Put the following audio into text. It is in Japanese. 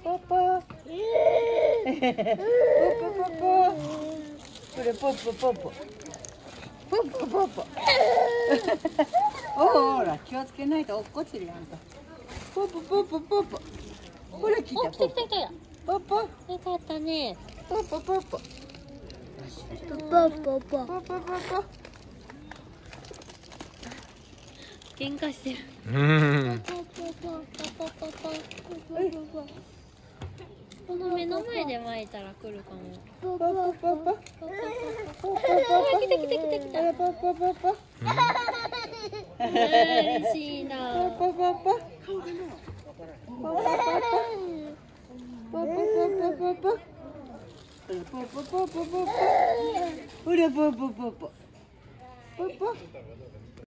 ポポ。ポポポポ。これポポポポ。ポポポポ。ほら気をつけないと落っこちるやんか。ポポポポポポ。ほら来た。 来た来た来た。 ポポ。 よかったね。 ポポポポ。 ポポポポ。 ポポポポ。 喧嘩してる。この目の前で巻いたら来るかも。 ポポポポ。 来た来た来た来た。 ポポポポ。 嬉しいな。 ポポポポ。ポポポポポ。ポポポポポポ。ほらポポポポ。ポポ。